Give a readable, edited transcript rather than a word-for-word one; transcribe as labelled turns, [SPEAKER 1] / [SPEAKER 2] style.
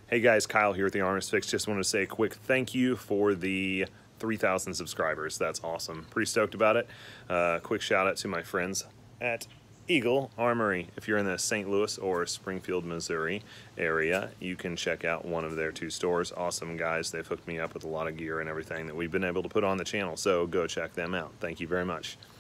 [SPEAKER 1] Hey guys, Kyle here with the Armor's Fix. Just wanted to say a quick thank you for the 3,000 subscribers. That's awesome. Pretty stoked about it. Quick shout out to my friends at Eagle Armory. If you're in the St. Louis or Springfield, Missouri area, you can check out one of their 2 stores. Awesome guys. They've hooked me up with a lot of gear and everything that we've been able to put on the channel, so go check them out. Thank you very much.